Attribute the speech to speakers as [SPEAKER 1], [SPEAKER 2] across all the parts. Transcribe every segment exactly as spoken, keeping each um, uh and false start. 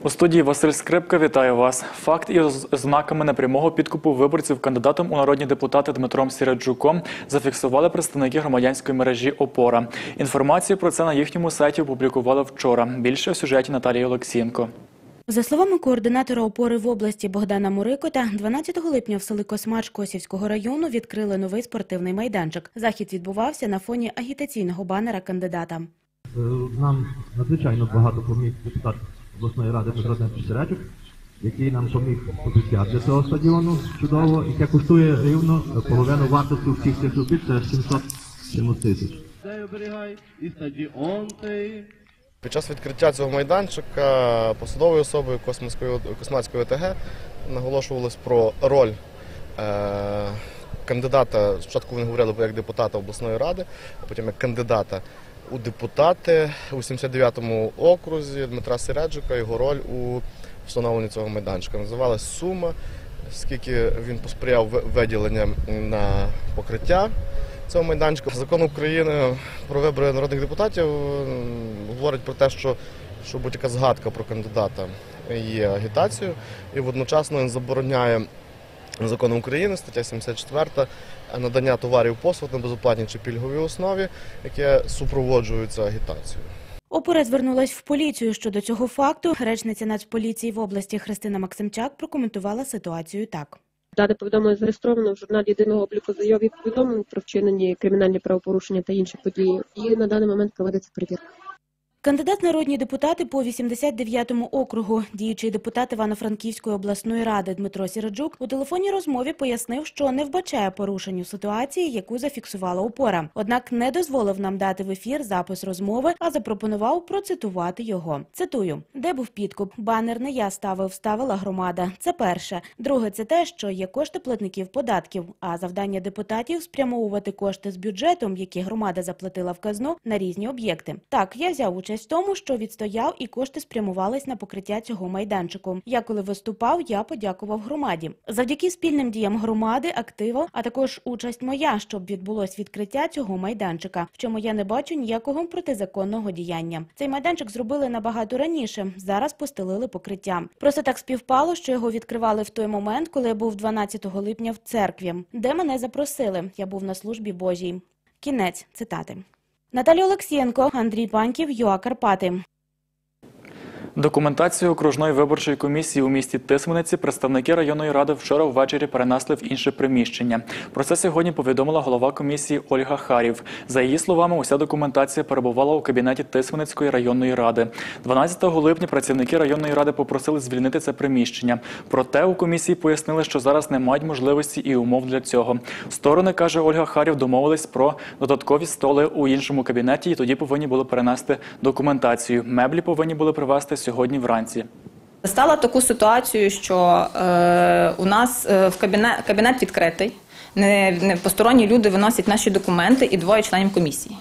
[SPEAKER 1] У студії Василь Скрипка, вітаю вас. Факт із ознаками непрямого підкупу виборців кандидатом у народні депутати Дмитром Середжуком зафіксували представники громадянської мережі «Опора». Інформацію про це на їхньому сайті опублікували вчора. Більше у сюжеті Наталії Олексієнко.
[SPEAKER 2] За словами координатора «Опори» в області Богдана Мурикота, дванадцятого липня в селі Космач Косівського району відкрили новий спортивний майданчик. Захід відбувався на фоні агітаційного банера кандидата.
[SPEAKER 3] Нам надзвичайно багато поміг депутат обласної ради Дмитро Середжук, який нам поміг обіцяти для цього стадіону чудово, яке коштує рівно половину вартості всіх цих робіт, це сімсот тисяч.
[SPEAKER 4] Під час відкриття цього майданчика посадовою особою Космацької ОТГ наголошувалось про роль е кандидата, спочатку вони говорили як депутата обласної ради, а потім як кандидата у депутати у сімдесят дев'ятому окрузі Дмитра Середжука, його роль у встановленні цього майданчика. Називалась сума, скільки він посприяв виділенням на покриття цього майданчика. Закон України про вибори народних депутатів говорить про те, що, що будь-яка згадка про кандидата є агітацією, і водночасно він забороняє Законом України, стаття сімдесят четверта, надання товарів послуг на безоплатній чи пільговій основі, яке супроводжується агітацією.
[SPEAKER 2] «Опора» звернулась в поліцію щодо цього факту. Речниця Нацполіції в області Христина Максимчак прокоментувала ситуацію так.
[SPEAKER 5] Дане повідомлення зареєстровано в журналі єдиного обліку заяв і повідомлень про вчинені кримінальні правопорушення та інші події. І на даний момент проводиться перевірка.
[SPEAKER 2] Кандидат в народні депутати по вісімдесят дев'ятому округу, діючий депутат Івано-Франківської обласної ради Дмитро Середжук у телефонній розмові пояснив, що не вбачає порушень у ситуації, яку зафіксувала «Опора». Однак не дозволив нам дати в ефір запис розмови, а запропонував процитувати його. Цитую: «Де був підкуп? Банер не я ставив, ставила громада. Це перше. Друге – це те, що є кошти платників податків, а завдання депутатів – спрямовувати кошти з бюджетом, які громада заплатила в казну, на різні об'єкти. Так, я взяв участь в тому, що відстояв, і кошти спрямувались на покриття цього майданчику. Я коли виступав, я подякував громаді. Завдяки спільним діям громади, активу, а також участь моя, щоб відбулось відкриття цього майданчика, в чому я не бачу ніякого протизаконного діяння. Цей майданчик зробили набагато раніше, зараз постелили покриття. Просто так співпало, що його відкривали в той момент, коли я був дванадцятого липня в церкві, де мене запросили. Я був на службі Божій». Кінець цитати. Наталія Олексієнко, Андрій Паньків, ЮА Карпати.
[SPEAKER 1] Документацію окружної виборчої комісії у місті Тисмениці представники районної ради вчора ввечері перенесли в інше приміщення. Про це сьогодні повідомила голова комісії Ольга Харів. За її словами, уся документація перебувала у кабінеті Тисменицької районної ради. дванадцятого липня працівники районної ради попросили звільнити це приміщення. Проте у комісії пояснили, що зараз не мають можливості і умов для цього. Сторони, каже Ольга Харів, домовились про додаткові столи у іншому кабінеті і тоді повинні були перенести документацію. Меблі повинні були привезти сьогодні вранці.
[SPEAKER 6] Стала таку ситуацію, що е, у нас е, в кабінет, кабінет відкритий, не, не посторонні люди виносять наші документи і двоє членів комісії.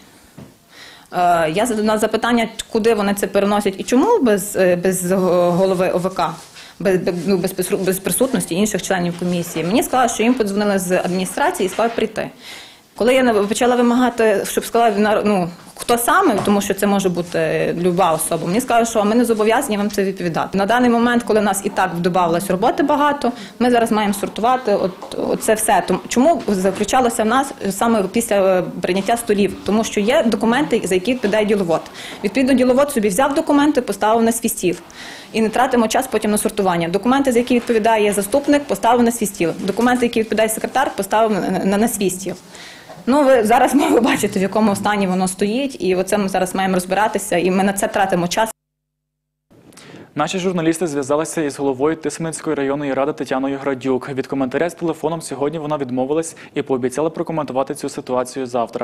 [SPEAKER 6] Е, я на запитання, куди вони це переносять і чому без, без голови ОВК, без, ну, без, без присутності інших членів комісії, мені сказали, що їм подзвонили з адміністрації і сказали прийти. Коли я почала вимагати, щоб сказали, ну, хто саме, тому що це може бути люба особа, мені сказали, що ми не зобов'язані вам це відповідати. На даний момент, коли в нас і так додавалось роботи багато, ми зараз маємо сортувати от, от це все. Чому заключалося в нас саме після прийняття столів? Тому що є документи, за які відповідає діловод. Відповідно, діловод собі взяв документи, поставив на свій стіл. І не тратимо час потім на сортування. Документи, за які відповідає заступник, поставив на свій стіл. Документи, які відповідає секретар, поставив на, на, на свій стіл. Ну, ви зараз ви бачите, в якому стані воно стоїть, і оце ми зараз маємо розбиратися, і ми на це тратимо час.
[SPEAKER 1] Наші журналісти зв'язалися із головою Тисменицької районної ради Тетяною Градюк. Від коментаря з телефоном сьогодні вона відмовилась і пообіцяла прокоментувати цю ситуацію завтра.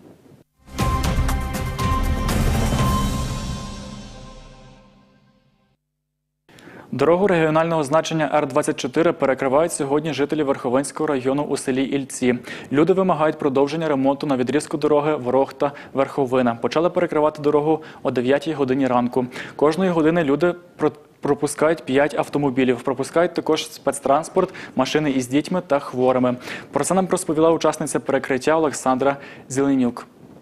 [SPEAKER 1] Дорогу регіонального значення Р двадцять чотири перекривають сьогодні жителі Верховинського району у селі Ільці. Люди вимагають продовження ремонту на відрізку дороги Ворохта-Верховина. Почали перекривати дорогу о дев'ятій годині ранку. Кожної години люди пропускають п'ять автомобілів. Пропускають також спецтранспорт, машини із дітьми та хворими. Про це нам розповіла учасниця перекриття Олександра Зеленюк.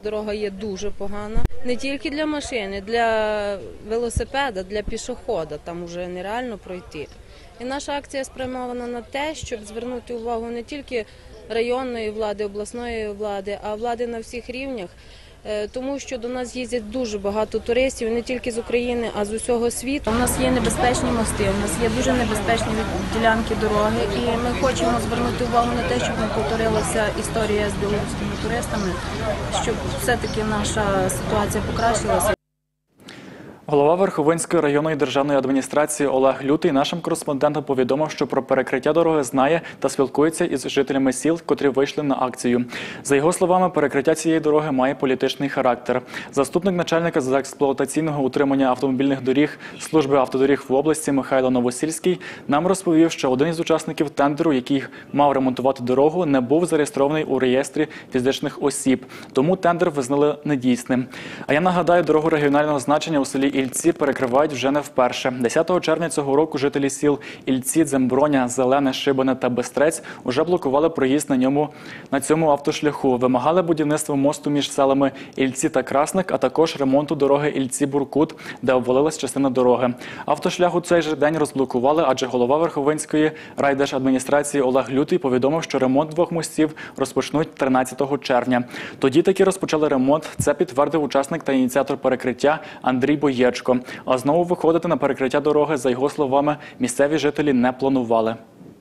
[SPEAKER 7] Дорога є дуже погана. Не тільки для машини, для велосипеда, для пішохода. Там вже нереально пройти. І наша акція спрямована на те, щоб звернути увагу не тільки районної влади, обласної влади, а влади на всіх рівнях. Тому що до нас їздять дуже багато туристів, не тільки з України, а з усього світу. У нас є небезпечні мости, у нас є дуже небезпечні ділянки дороги, і ми хочемо звернути увагу на те, щоб не повторилася історія з білоруськими туристами, щоб все-таки наша ситуація покращилася.
[SPEAKER 1] Голова Верховинської районної державної адміністрації Олег Лютий нашим кореспондентам повідомив, що про перекриття дороги знає та спілкується із жителями сіл, котрі вийшли на акцію. За його словами, перекриття цієї дороги має політичний характер. Заступник начальника з експлуатаційного утримання автомобільних доріг служби автодоріг в області Михайло Новосільський нам розповів, що один із учасників тендеру, який мав ремонтувати дорогу, не був зареєстрований у реєстрі фізичних осіб. Тому тендер визнали недійсним. А я нагадаю, дорогу регіонального значення у селі Ільці перекривають вже не вперше. десятого червня цього року жителі сіл Ільці, Дземброня, Зелене, Шибане та Бистрець уже блокували проїзд на ньому на цьому автошляху. Вимагали будівництва мосту між селами Ільці та Красник, а також ремонту дороги Ільці-Буркут, де обвалилась частина дороги. Автошлях у цей же день розблокували, адже голова Верховинської райдержадміністрації Олег Лютий повідомив, що ремонт двох мостів розпочнуть тринадцятого червня. Тоді таки розпочали ремонт. Це підтвердив учасник та ініціатор перекриття Андрій Боєчко. А знову виходити на перекриття дороги, за його словами, місцеві жителі не планували.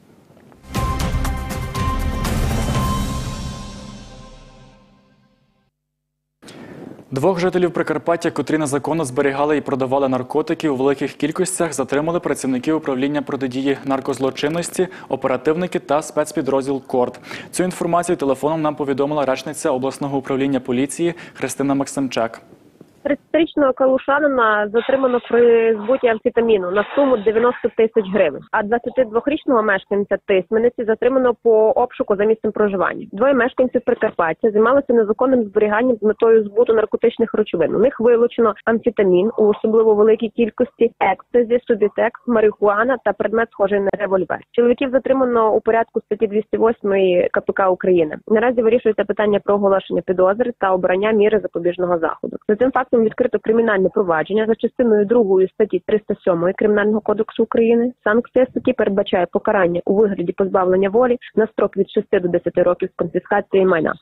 [SPEAKER 1] Двох жителів Прикарпаття, котрі незаконно зберігали і продавали наркотики у великих кількостях, затримали працівники управління протидії наркозлочинності, оперативники та спецпідрозділ КОРД. Цю інформацію телефоном нам повідомила речниця обласного управління поліції Христина Максимчак.
[SPEAKER 5] тридцятирічного калушанина затримано при збуті амфетаміну на суму дев'яносто тисяч гривень, а двадцятидвохрічного мешканця Тисмениці затримано по обшуку за місцем проживання. Двоє мешканців Прикарпаття займалися незаконним зберіганням з метою збуту наркотичних речовин. У них вилучено амфетамін у особливо великій кількості, екстазі, субітекс, марихуана та предмет, схожий на револьвер. Чоловіків затримано у порядку статті двісті восьмої ка пе ка України. Наразі вирішується питання про оголошення підозри та обрання міри запобіжного заходу. За цим фактом відкрито кримінальне провадження за частиною другої статті триста сьомої Кримінального кодексу України. Санкція статті передбачає покарання у вигляді позбавлення волі на строк від шести до десяти років з конфіскацією майна.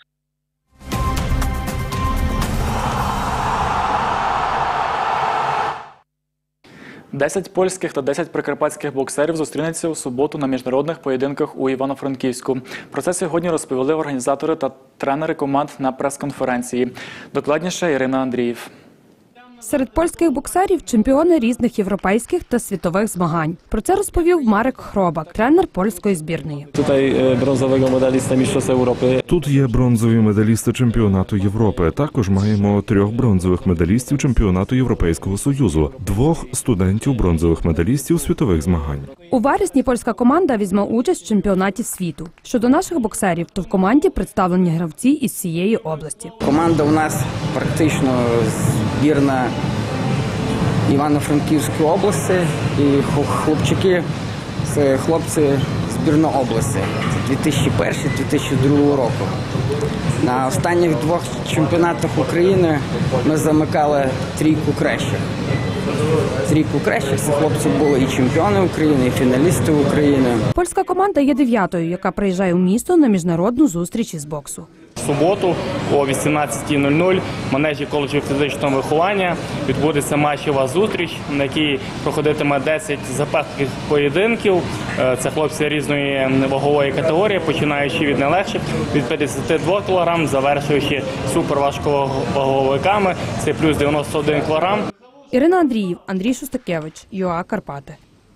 [SPEAKER 1] Десять польських та десять прикарпатських боксерів зустрінуться у суботу на міжнародних поєдинках у Івано-Франківську. Про це сьогодні розповіли організатори та тренери команд на прес-конференції. Докладніше Ірина Андріїв.
[SPEAKER 8] Серед польських боксерів – чемпіони різних європейських та світових змагань. Про це розповів Марек Хробак, тренер польської збірної.
[SPEAKER 9] Тут бронзового медаліста Міжнародних Європи.
[SPEAKER 10] Тут є бронзові медалісти чемпіонату Європи. Також маємо трьох бронзових медалістів чемпіонату Європейського Союзу, двох студентів бронзових медалістів світових змагань.
[SPEAKER 8] У вересні польська команда візьме участь в чемпіонаті світу. Щодо наших боксерів, то в команді представлені гравці із цієї області.
[SPEAKER 11] Команда у нас практично збірна Івано-Франківської області, і хлопчики – це хлопці збірної області дві тисячі першого - дві тисячі другого року. На останніх двох чемпіонатах України ми замикали трійку кращих. Трійку кращих – це хлопці були і чемпіони України, і фіналісти України.
[SPEAKER 8] Польська команда є дев'ятою, яка приїжджає у місто на міжнародну зустріч із боксу.
[SPEAKER 12] В суботу о вісімнадцятій нуль нуль в манежі коледжу фізичного виховання відбудеться матчева зустріч, на якій проходитиме десять запеклих поєдинків. Це хлопці різної вагової категорії, починаючи від найлегших, від п'ятдесяти двох кілограм, завершуючи суперважковаговиками, це плюс дев'яносто один кілограм.
[SPEAKER 8] Ірина Андріїв, Андрій Шостакевич, ЮА Карпати.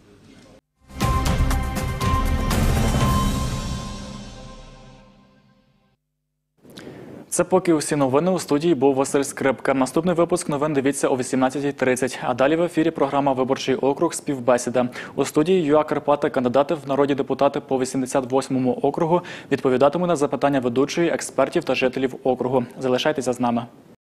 [SPEAKER 1] Це поки усі новини. У студії був Василь Скрипка. Наступний випуск новин дивіться о вісімнадцятій тридцять. А далі в ефірі програма «Виборчий округ. Співбесіда». У студії ЮА Карпати кандидати в народні депутати по вісімдесят восьмому округу відповідатимуть на запитання ведучої, експертів та жителів округу. Залишайтеся з нами.